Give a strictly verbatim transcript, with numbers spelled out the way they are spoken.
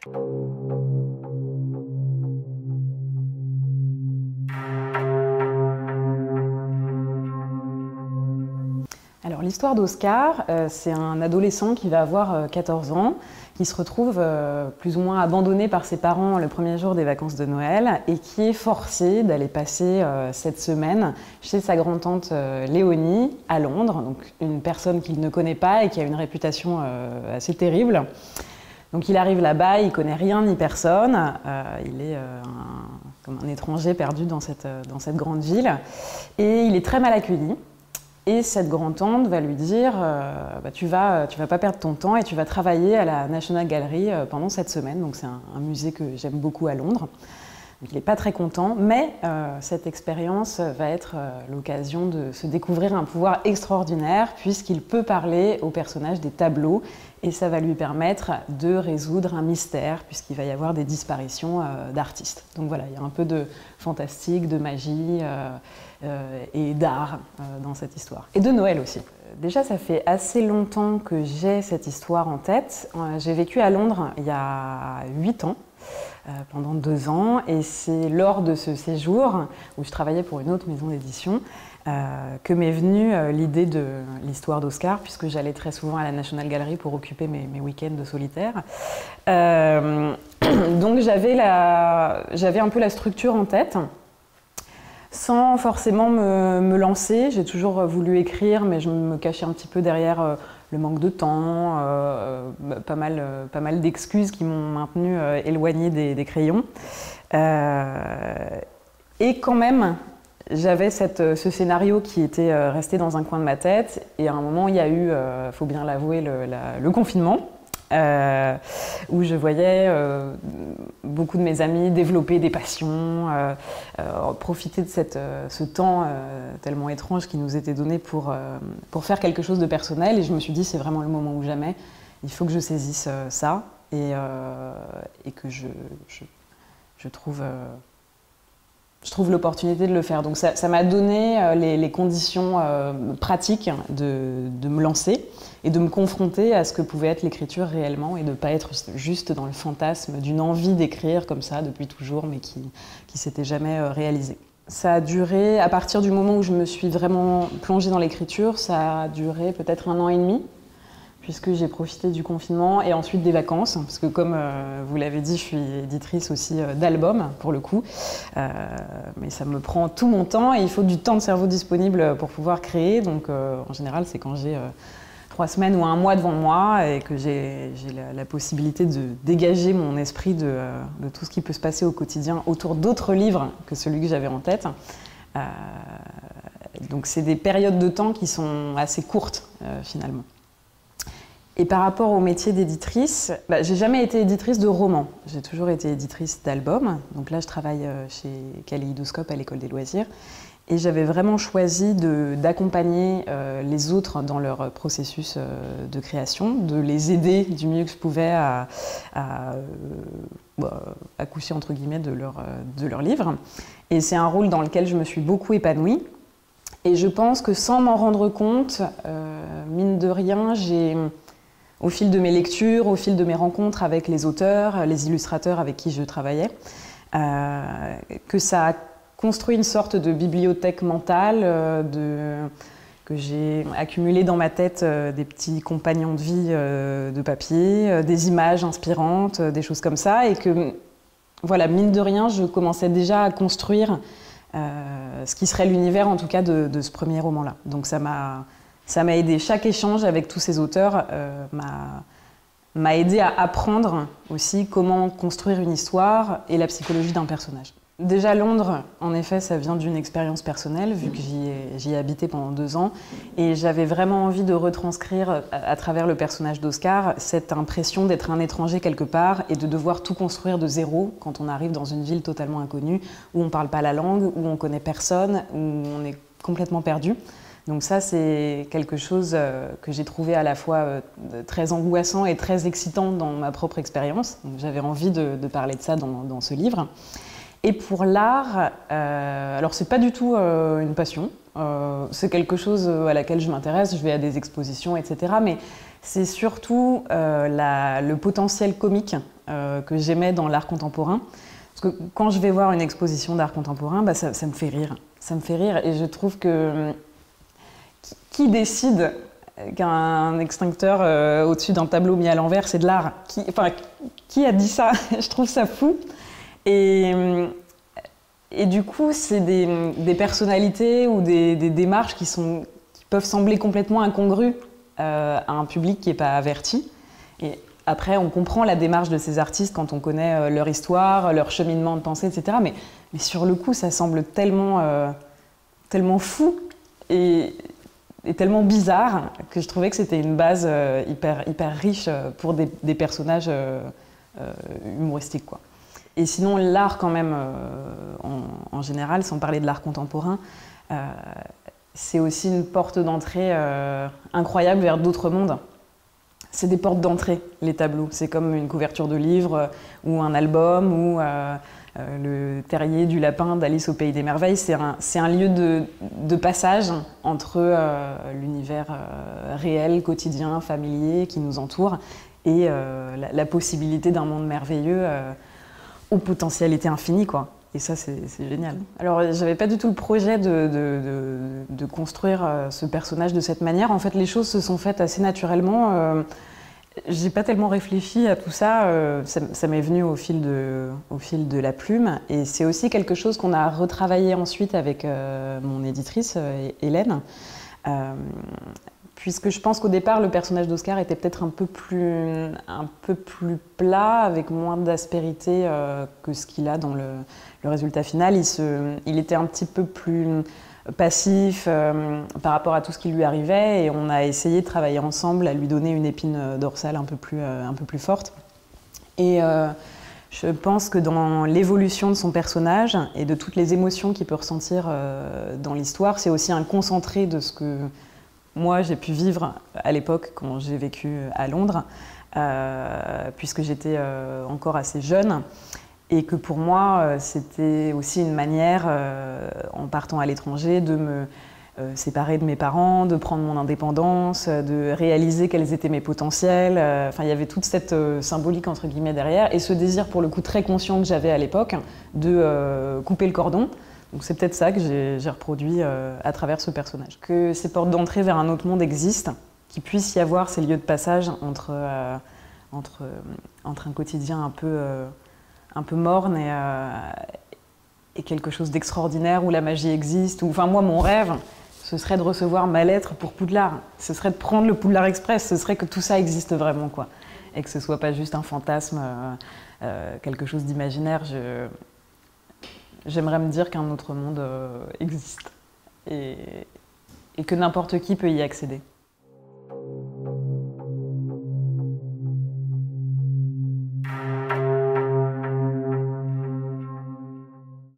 Alors l'histoire d'Oscar, euh, c'est un adolescent qui va avoir euh, quatorze ans, qui se retrouve euh, plus ou moins abandonné par ses parents le premier jour des vacances de Noël et qui est forcé d'aller passer euh, cette semaine chez sa grand-tante euh, Léonie à Londres, donc une personne qu'il ne connaît pas et qui a une réputation euh, assez terrible. Donc il arrive là-bas, il connaît rien ni personne, euh, il est euh, un, comme un étranger perdu dans cette, dans cette grande ville et il est très mal accueilli. Et cette grand-tante va lui dire euh, bah, tu vas, tu vas pas perdre ton temps et tu vas travailler à la National Gallery euh, pendant cette semaine. Donc c'est un, un musée que j'aime beaucoup à Londres. Donc, il n'est pas très content, mais euh, cette expérience va être euh, l'occasion de se découvrir un pouvoir extraordinaire puisqu'il peut parler aux personnages des tableaux et ça va lui permettre de résoudre un mystère puisqu'il va y avoir des disparitions euh, d'artistes. Donc voilà, il y a un peu de fantastique, de magie euh, euh, et d'art euh, dans cette histoire. Et de Noël aussi. Déjà, ça fait assez longtemps que j'ai cette histoire en tête. Euh, j'ai vécu à Londres il y a huit ans. Euh, pendant deux ans et c'est lors de ce séjour où je travaillais pour une autre maison d'édition euh, que m'est venue euh, l'idée de l'histoire d'Oscar puisque j'allais très souvent à la National Gallery pour occuper mes, mes week-ends de solitaire. Euh, donc j'avais la, j'avais un peu la structure en tête sans forcément me, me lancer. J'ai toujours voulu écrire mais je me cachais un petit peu derrière euh, le manque de temps, euh, pas mal, euh, pas mal d'excuses qui m'ont maintenue euh, éloignée des, des crayons. Euh, et quand même, j'avais cette, ce scénario qui était euh, resté dans un coin de ma tête. Et à un moment, il y a eu, il euh, faut bien l'avouer, le, la, le confinement. Euh, où je voyais euh, beaucoup de mes amis développer des passions, euh, euh, profiter de cette, euh, ce temps euh, tellement étrange qui nous était donné pour, euh, pour faire quelque chose de personnel. Et je me suis dit, c'est vraiment le moment ou jamais, il faut que je saisisse euh, ça et, euh, et que je, je, je trouve... Euh, Je trouve l'opportunité de le faire. Donc ça m'a donné euh, les, les conditions euh, pratiques de, de me lancer et de me confronter à ce que pouvait être l'écriture réellement et de ne pas être juste dans le fantasme d'une envie d'écrire comme ça depuis toujours mais qui ne s'était jamais euh, réalisée. Ça a duré, à partir du moment où je me suis vraiment plongée dans l'écriture, ça a duré peut-être un an et demi. Puisque j'ai profité du confinement et ensuite des vacances, parce que comme euh, vous l'avez dit, je suis éditrice aussi euh, d'albums, pour le coup, euh, mais ça me prend tout mon temps et il faut du temps de cerveau disponible pour pouvoir créer, donc euh, en général c'est quand j'ai euh, trois semaines ou un mois devant moi et que j'ai la, la possibilité de dégager mon esprit de, euh, de tout ce qui peut se passer au quotidien autour d'autres livres que celui que j'avais en tête. Euh, donc c'est des périodes de temps qui sont assez courtes euh, finalement. Et par rapport au métier d'éditrice, bah, j'ai jamais été éditrice de romans. J'ai toujours été éditrice d'albums. Donc là, je travaille chez Kaléidoscope à l'École des loisirs. Et j'avais vraiment choisi d'accompagner euh, les autres dans leur processus euh, de création, de les aider du mieux que je pouvais à, à euh, bah, accoucher entre guillemets de leur, de leur livre. Et c'est un rôle dans lequel je me suis beaucoup épanouie. Et je pense que sans m'en rendre compte, euh, mine de rien, j'ai... Au fil de mes lectures, au fil de mes rencontres avec les auteurs, les illustrateurs avec qui je travaillais, euh, que ça a construit une sorte de bibliothèque mentale, euh, de, que j'ai accumulé dans ma tête euh, des petits compagnons de vie euh, de papier, euh, des images inspirantes, euh, des choses comme ça, et que, voilà, mine de rien, je commençais déjà à construire euh, ce qui serait l'univers, en tout cas, de, de ce premier roman-là. Donc ça m'a... Ça m'a aidé, chaque échange avec tous ces auteurs euh, m'a aidé à apprendre aussi comment construire une histoire et la psychologie d'un personnage. Déjà Londres, en effet, ça vient d'une expérience personnelle, vu que j'y ai, j'y ai habité pendant deux ans. Et j'avais vraiment envie de retranscrire, à, à travers le personnage d'Oscar, cette impression d'être un étranger quelque part et de devoir tout construire de zéro quand on arrive dans une ville totalement inconnue, où on ne parle pas la langue, où on ne connaît personne, où on est complètement perdu. Donc ça, c'est quelque chose que j'ai trouvé à la fois très angoissant et très excitant dans ma propre expérience. J'avais envie de, de parler de ça dans, dans ce livre. Et pour l'art, euh, alors c'est pas du tout euh, une passion, euh, c'est quelque chose à laquelle je m'intéresse, je vais à des expositions, et cetera. Mais c'est surtout euh, la, le potentiel comique euh, que j'aimais dans l'art contemporain. Parce que quand je vais voir une exposition d'art contemporain, bah, ça, ça me fait rire. Ça me fait rire et je trouve que qui, qui décide qu'un extincteur euh, au-dessus d'un tableau mis à l'envers, c'est de l'art? Qui, enfin, qui a dit ça? Je trouve ça fou. Et, et du coup, c'est des, des personnalités ou des, des démarches qui, sont, qui peuvent sembler complètement incongrues euh, à un public qui n'est pas averti. Et après, on comprend la démarche de ces artistes quand on connaît euh, leur histoire, leur cheminement de pensée, et cetera. Mais, mais sur le coup, ça semble tellement, euh, tellement fou et, et tellement bizarre que je trouvais que c'était une base euh, hyper, hyper riche pour des, des personnages euh, euh, humoristiques, quoi. Et sinon, l'art quand même, euh, en, en général, sans parler de l'art contemporain, euh, c'est aussi une porte d'entrée euh, incroyable vers d'autres mondes. C'est des portes d'entrée, les tableaux. C'est comme une couverture de livre euh, ou un album ou euh, euh, le terrier du lapin d'Alice au Pays des Merveilles. C'est un, c'est un lieu de, de passage entre euh, l'univers euh, réel, quotidien, familier qui nous entoure et euh, la, la possibilité d'un monde merveilleux euh, aux potentialités infinies, quoi. Et ça, c'est génial. Alors, j'avais pas du tout le projet de, de, de, de construire euh, ce personnage de cette manière. En fait, les choses se sont faites assez naturellement. Euh, j'ai pas tellement réfléchi à tout ça. Euh, ça ça m'est venu au fil, de, au fil de la plume. Et c'est aussi quelque chose qu'on a retravaillé ensuite avec euh, mon éditrice, euh, Hélène. Euh, Puisque je pense qu'au départ, le personnage d'Oscar était peut-être un peu plus, un peu plus plat, avec moins d'aspérité euh, que ce qu'il a dans le, le résultat final. Il, se, il était un petit peu plus passif euh, par rapport à tout ce qui lui arrivait, et on a essayé de travailler ensemble à lui donner une épine dorsale un peu plus, euh, un peu plus forte. Et euh, je pense que dans l'évolution de son personnage et de toutes les émotions qu'il peut ressentir euh, dans l'histoire, c'est aussi un concentré de ce que moi, j'ai pu vivre à l'époque quand j'ai vécu à Londres, euh, puisque j'étais euh, encore assez jeune, et que pour moi, euh, c'était aussi une manière, euh, en partant à l'étranger, de me euh, séparer de mes parents, de prendre mon indépendance, de réaliser quels étaient mes potentiels. Enfin, il y avait toute cette euh, symbolique, entre guillemets, derrière, et ce désir, pour le coup, très conscient que j'avais à l'époque, de euh, couper le cordon. Donc c'est peut-être ça que j'ai reproduit euh, à travers ce personnage. Que ces portes d'entrée vers un autre monde existent, qu'il puisse y avoir ces lieux de passage entre, euh, entre, euh, entre un quotidien un peu, euh, un peu morne et, euh, et quelque chose d'extraordinaire où la magie existe. Ou, enfin, moi, mon rêve, ce serait de recevoir ma lettre pour Poudlard. Ce serait de prendre le Poudlard Express. Ce serait que tout ça existe vraiment, quoi. Et que ce ne soit pas juste un fantasme, euh, euh, quelque chose d'imaginaire. Je... J'aimerais me dire qu'un autre monde euh, existe et, et que n'importe qui peut y accéder.